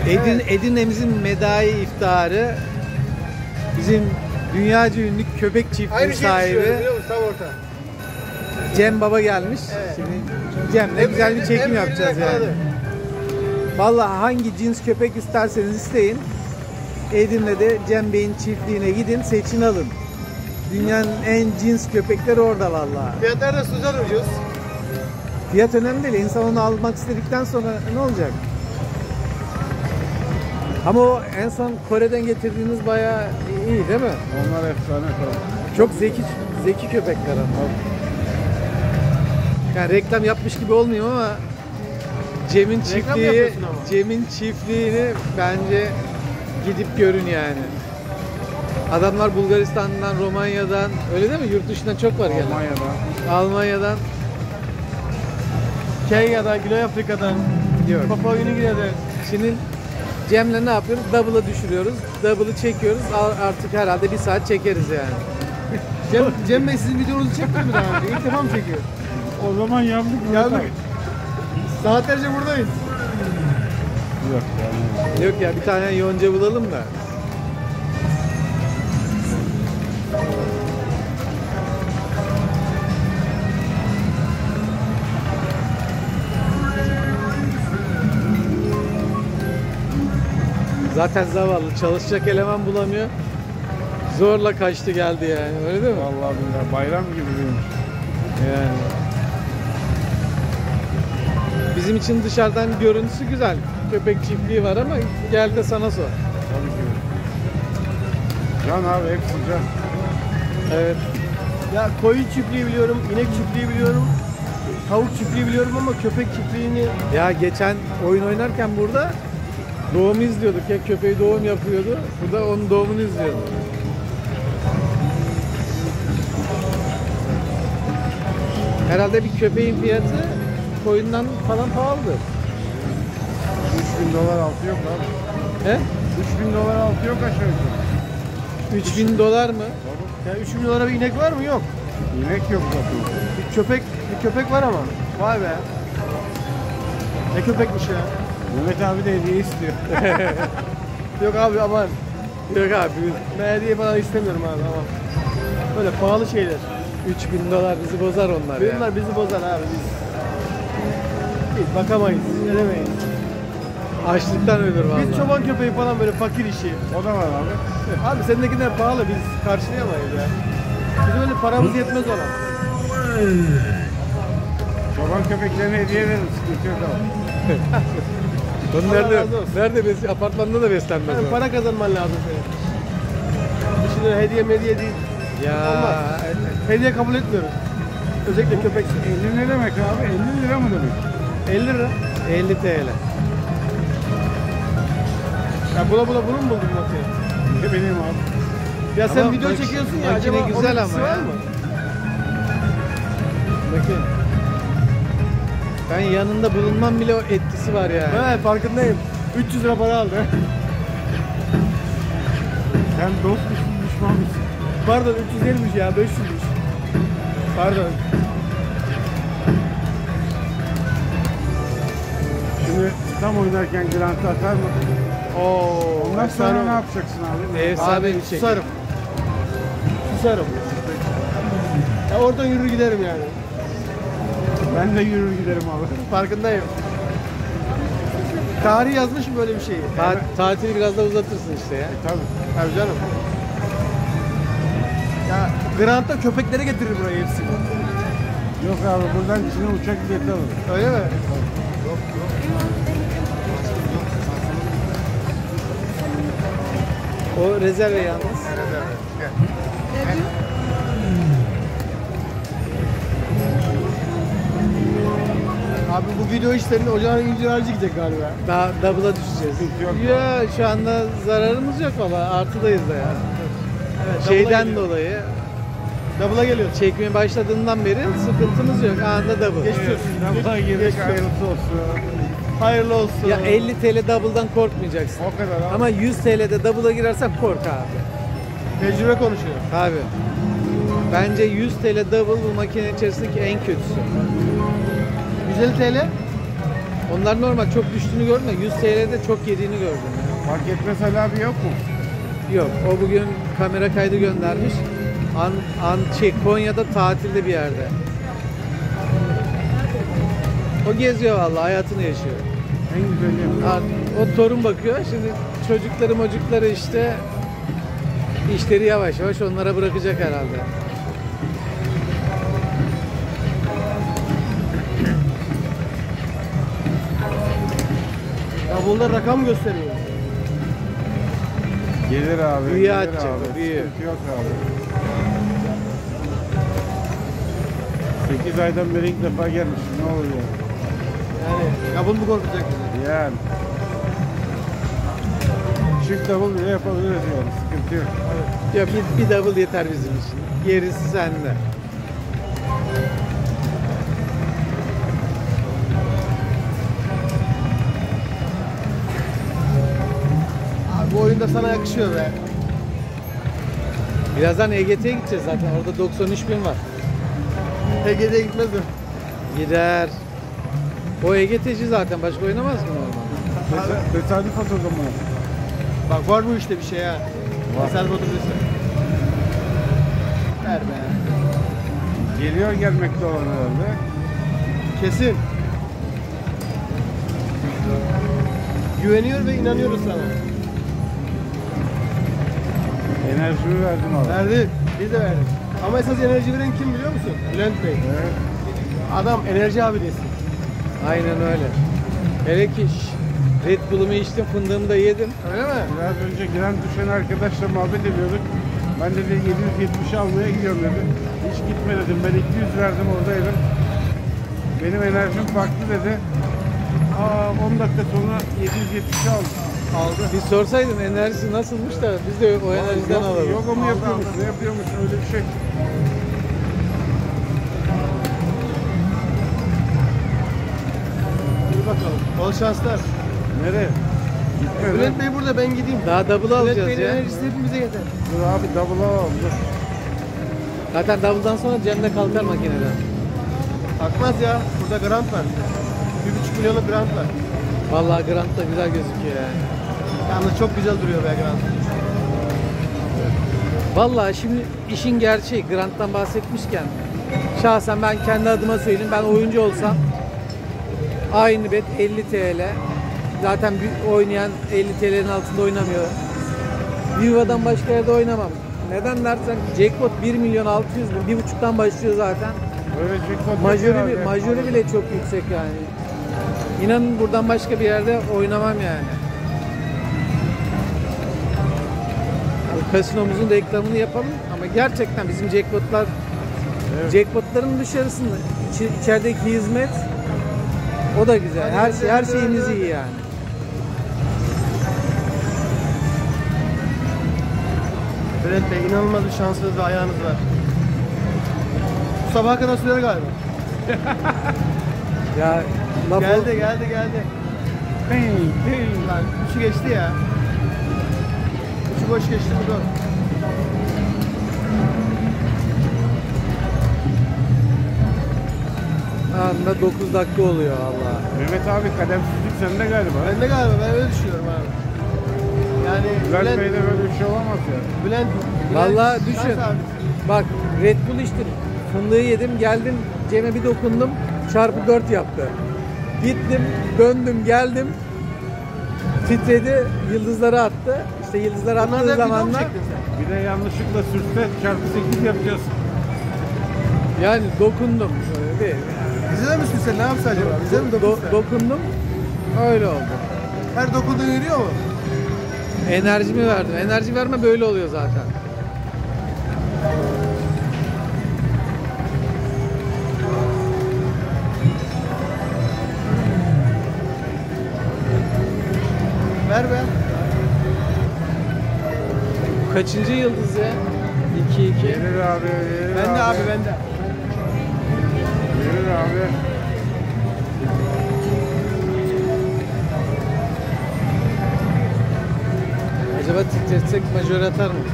Edirne'mizin medai iftiharı bizim dünyaca ünlü köpek çiftliği sahibi tam orta. Cem Baba gelmiş. Evet. Şimdi Cem'le güzel bir çekim yapacağız yani. Vallahi hangi cins köpek isterseniz isteyin. Edirne'de Cem Bey'in çiftliğine gidin, seçin alın. Dünyanın en cins köpekleri orada vallahi. Fiyatlar da güzel ucuz. Fiyat önemli değil. İnsan onu almak istedikten sonra ne olacak? Ama o en son Kore'den getirdiğiniz bayağı iyi değil mi? Onlar efsane tabii. Çok zeki köpekler ama. Yani reklam yapmış gibi olmuyor ama Cem'in çiftliğini bence gidip görün yani. Adamlar Bulgaristan'dan, Romanya'dan, öyle değil mi? Yurt dışından çok var gelen. Almanya'dan. Kenya'dan, Güney Afrika'dan, Papua New Guinea'dan. Şimdi Cem'le ne yapıyoruz? Double'a düşürüyoruz. Double'ı çekiyoruz. Artık herhalde bir saat çekeriz yani. Cem Bey sizin videonuzu çekti mi daha önce? İlk defa mı çekiyor? O zaman yandık. Saatlerce buradayız. Yok yani. Yok ya, bir tane yonca bulalım da. Zaten zavallı, çalışacak eleman bulamıyor. Zorla kaçtı geldi yani, öyle değil mi? Vallahi billahi bayram gibi büyümüş. Yani. Bizim için dışarıdan görüntüsü güzel. Köpek çiftliği var ama gel de sana sor. Tabii ki. Can abi hepsi can. Evet. Ya koyun çiftliği biliyorum, inek çiftliği biliyorum, tavuk çiftliği biliyorum ama köpek çiftliğini... Ya geçen oyun oynarken burada doğumu izliyorduk ya, köpeği doğum yapıyordu. Burada onun doğumunu izliyorduk. Herhalde bir köpeğin fiyatı koyundan falan pahalıdır. 3000 dolar altı yok abi. He? 3000 dolar altı yok aşağı yukarı. 3000 dolar mı? Yani 3000 dolara bir inek var mı? Yok. İnek yok zaten. Bir köpek var ama. Vay be. Ne köpekmiş ya. Mehmet abi de hediye istiyor. Yok abi aman. Yok abi. Ben hediye falan istemiyorum abi aman. Böyle pahalı şeyler. 3000 dolar bizi bozar onlar ya. Bunlar bizi bozar abi biz bakamayız, edemeyiz. Açlıktan ölür vallahi. Biz çoban köpeği falan böyle fakir işi. O da var abi. Abi seninkinden pahalı, biz karşılayamayız ya. Bizim öyle paramız yetmez ona. Çoban köpeklerine hediye verin, sıkıntı yok abi. Bunu nerede apartmanda da beslenmez Yani o. para kazanman lazım senin. Şimdi hediye değil. Ya olmaz. Hediye kabul etmiyoruz. Özellikle köpek. 50 ne demek abi? 50 lira mı demek? 50 lira. 50 TL. Ya bunu mu buldun makineyi? Ne bileyim abi. Ya sen Ama video bak, çekiyorsun ya, makine acaba güzel onun ama etkisi ya. var mı? Bakın. Ben yanında bulunmam bile o etkisi var yani. He farkındayım. 300 lira para aldı. Sen dost musun, düşman mısın? Pardon 300 değilmiş ya, 500'müş. Pardon. Şimdi tam oynarken Grant atar mı? Oo, Ondan sonra efsane ne olur. yapacaksın abi? Efsane Abi bir şey. susarım. Susarım. Ya oradan yürür giderim yani. Ben de yürür giderim abi. Farkındayım. Tarih yazmışım böyle bir şeyi. Tatili biraz da uzatırsın işte ya. Tabii. Tabii canım. Ya Grant'ta köpekleri getirir buraya hepsini. Yok abi buradan Çin'e uçak bileti alır. Öyle mi? O rezerve yalnız. Abi bu video işlerinin ocağın incir harcı gidecek galiba. Daha double'a düşeceğiz. Yok. Ya şu anda zararımız yok valla, artıdayız da ya. Evet, Şeyden dolayı Double'a geliyor. çekmeye başladığından beri sıkıntımız yok. Anında double. Geçiyoruz. Buradan girdik, Geçiyoruz. hayırlısı olsun. Hayırlı olsun. Ya 50 TL double'dan korkmayacaksın. O kadar abi. Ama 100 TL'de double'a girersen kork abi. Tecrübe konuşuyor. Abi. Bence 100 TL double bu makine içerisindeki en kötüsü. 150 TL. Onlar normal, çok düştüğünü gördüm de 100 TL'de çok yediğini gördüm. Fark etmez Ali abi yok mu? Yok, o bugün kamera kaydı göndermiş. Konya'da tatilde bir yerde. O geziyor vallahi, hayatını yaşıyor. En güzeli. O torun bakıyor. Şimdi çocukları işte işleri yavaş yavaş onlara bırakacak herhalde. Ya bunlar rakam gösteriyor. Gelir abi. Büyüğü gelir atacak abi. o, büyüğü. Sıkıntı yok abi. 8 aydan beri ilk defa gelmiş. Ne oluyor? Yani ya bunu mu korkacak? Yani. Çift double bile yapabiliriz yani. Sıkıntı yok. Ya bir double yeter bizim için. Gerisi sende. Abi bu oyunda sana yakışıyor be. Birazdan EGT'ye gideceğiz zaten. Orada 93.000 var. TGD'ye gitmez mi? Gider. O EGT'ci zaten. Başka oynamaz mı normal? Tesadüf at o zaman. Bak var bu işte bir şey ha. Tesadüf oturursa. Ver be. Geliyor gelmekte olan herhalde. Kesin. Güveniyor ve inanıyoruz sana. Enerjimi verdim abi. Verdi. Biz de verdik. Ama esas enerji veren kim biliyor musun? Bülent Bey. Evet. Adam enerji abidesi. Aynen öyle. Hele ki Red Bull'umu içtim, fındığımı da yedim. Öyle mi? Biraz önce giren düşen arkadaşla muhabbet ediyorduk. Ben dedi 770 almaya gidiyorum dedi. Hiç gitme dedim. Ben 200 verdim oradaydım. Benim enerjim farklı dedi. 10 dakika sonra 770 aldım. Aldı. Bir sorsaydın enerjisi nasılmış da biz de o enerjiden Yok, alalım. yok o mu yapıyormuş, ne yapıyormuş öyle bir şey. Dur bakalım. Bol şanslar. Nereye? Gitme lan. Bülent Bey burada, ben gideyim. Daha double Bülent alacağız Bey'in ya. enerjisi hepimize yeter. Dur abi double alalım dur. Zaten double'dan sonra Cem'de kalkar makineden. Kalkmaz ya. Burada grant var. 1,5 milyonluk grant var. Vallahi Grant da güzel gözüküyor yani. Yalnız çok güzel duruyor be grant. Vallahi şimdi işin gerçeği, Grant'tan bahsetmişken şahsen ben kendi adıma söyleyeyim, ben oyuncu olsam aynı bet 50 TL. Zaten bir oynayan 50 TL'nin altında oynamıyor. Viva'dan başka yerde oynamam. Neden dersen jackpot 1.600.000, 1.5'tan başlıyor zaten. Öyle jackpot Majörü bile çok yüksek yani. İnanın buradan başka bir yerde oynamam yani. Bu kasinomuzun reklamını yapalım ama gerçekten bizim jackpotlar, Evet. jackpotların dışarısında içerideki hizmet o da güzel. Her şeyimiz iyi yani. Bülent Bey inanılmaz bir şansınız ve ayağınız var. Bu sabaha kadar sürer galiba. Ya laf Geldi. Hey, hey. Lan 3'ü geçti ya. 3'ü boş geçti bu da. anında 9 dakika oluyor Allah. Mehmet abi kademsizlik sende galiba. Ben de galiba, ben öyle düşünüyorum abi. Yani Bülent Bey'de böyle bir şey olamaz ya. Bülent Vallahi şans düşün. abisi. Bak Red Bull içtim. Fındığı yedim, geldim Cem'e bir dokundum. Çarpı 4 yaptı. Gittim, döndüm, geldim. Titredi, yıldızları attı. İşte yıldızları Bunlar da attığı video mu zamanlar çektin sen? Bir de yanlışlıkla sürse çarpı 8 yapacağız. yani dokundum. Böyle bir, Bize de mi sürsen, ne yapsa acaba? Bize mi dokunsa? dokundum. Öyle oldu. Her dokunduğun yürüyor mu? Enerjimi verdim. Enerji verme böyle oluyor zaten. Ver be. Kaçıncı yıldız ya? 2-2. Verir abi, verir Ben de abi, ben de. Verir abi. Acaba titretsek majör atar mı?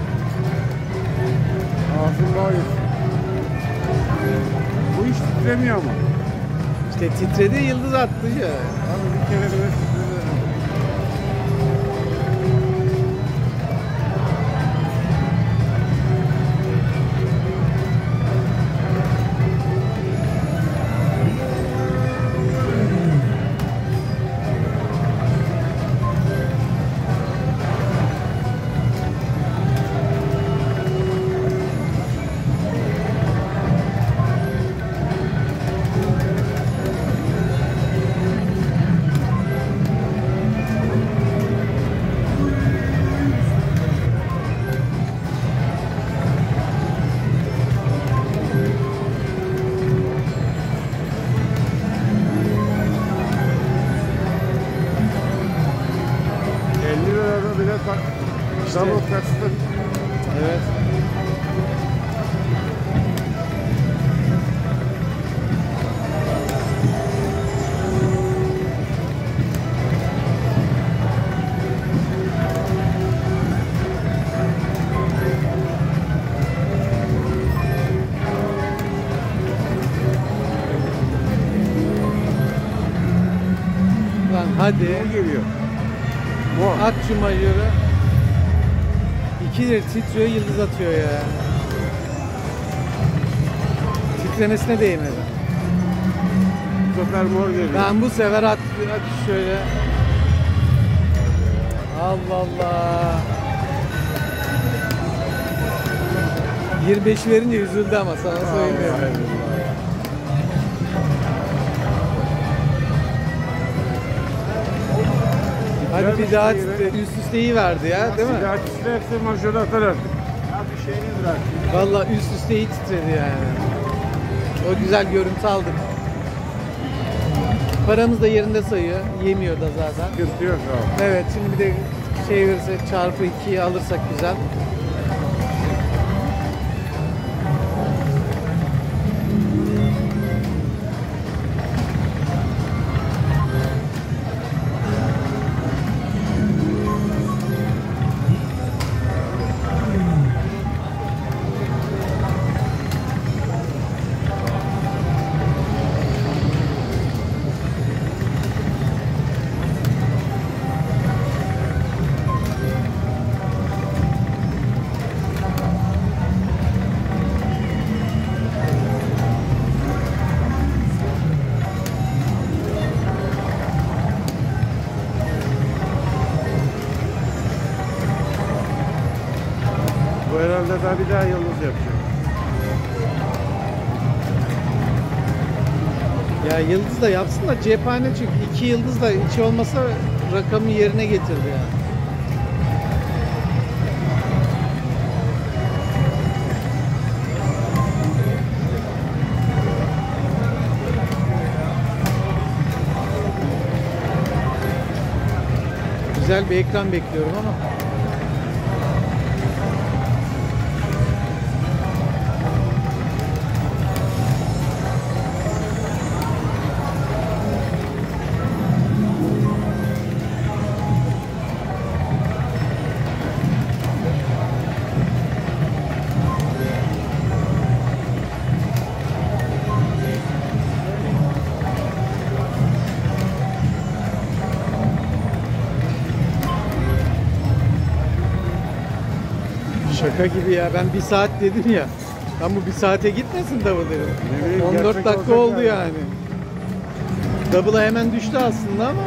Ağzın bağır. Bu iş titremiyor ama. İşte titredi, yıldız attı ya. Abi bir kere bile titredi. Bile tak, İşte. double tax'tı. Evet. Lan hadi. O geliyor. Bu. At şu majörü. 2 lira titriyor, yıldız atıyor ya. Titremesine değmedi. Bu sefer mor geliyor. Ben bu sefer at şöyle. Allah Allah. 25 verince üzüldü ama sana söyleyeyim. Hadi bir daha üst üste iyi verdi ya, değil mi? Bir daha titrerse majörü atar artık. Ya bir şeyini bırak. Vallahi üst üste iyi titredi yani. O güzel görüntü aldık. Paramız da yerinde sayıyor. Yemiyor da zaten. Sıkıntı yok abi. Evet, şimdi bir de şey verirse çarpı 2'yi alırsak güzel. Bu herhalde daha bir daha yıldız yapacak. Ya yıldız da yapsın da cephane, çünkü 2 yıldız da hiç olmasa rakamı yerine getirdi yani. Güzel bir ekran bekliyorum ama. Şaka gibi ya, ben 1 saat dedim ya. Ben bu 1 saate gitmesin double dedim. Ne bileyim, 14 gerçek dakika olacak oldu yani. Double'a hemen düştü aslında ama.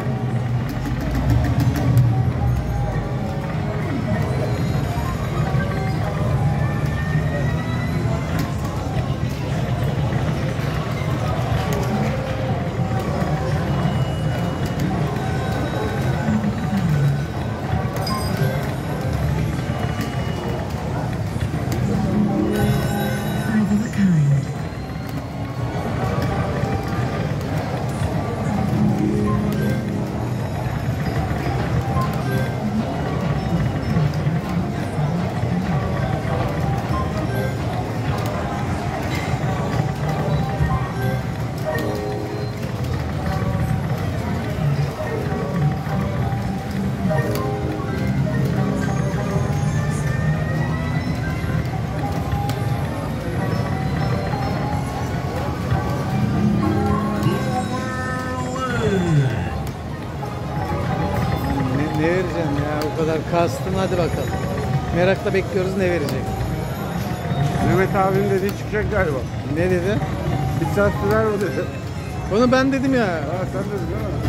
vereceğim ya, o kadar kastım, hadi bakalım. Merakla bekliyoruz, ne verecek. Mehmet abinin dediği çıkacak galiba. Ne dedi? Bir saat sürer o dedi. Onu ben dedim ya. Ha sen dedin değil mi?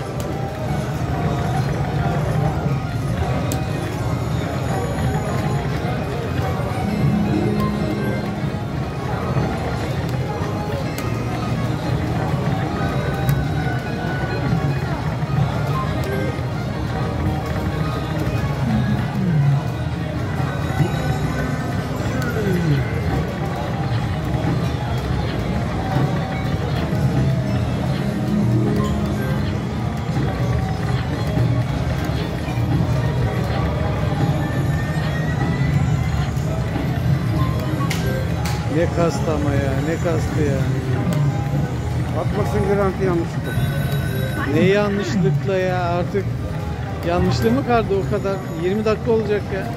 Ne kastı ama ya, ne kastı ya. Atmasın garanti yanlışlıkla. Ne yanlışlıkla ya, artık yanlışlığı mı kaldı o kadar? 20 dakika olacak ya.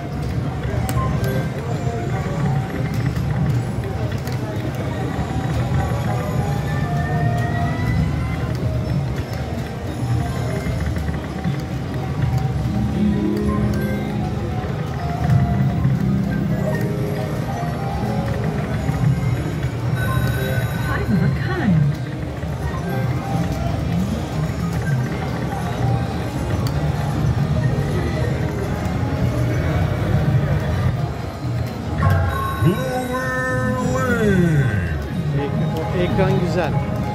Ekran güzel.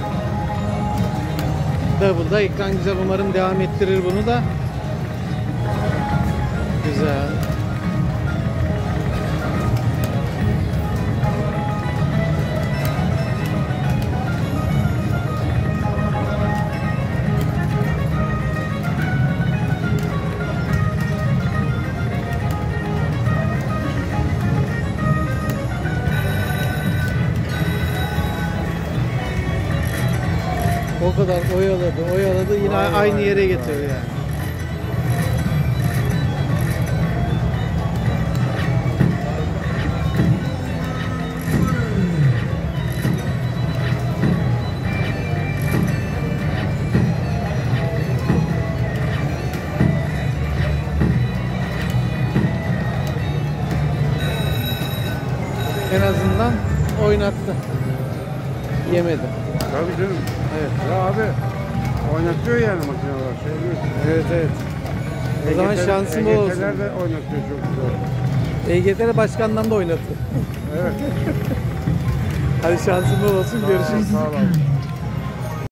Double'da ekran güzel. Umarım devam ettirir bunu da. Güzel. O kadar oyaladı yine Vay aynı vay yere vay. getirdi yani. En azından oynattı. Yemedi. Tabii canım. Evet. Ya abi oynatıyor yani makineler. Şey değil. Evet evet. O zaman şansın bol olsun. EGT'ler de oynatıyor çok güzel. EGT'de başkandan da oynattı. Evet. Hadi şansın bol olsun. Görüşürüz. Sağ ol abi.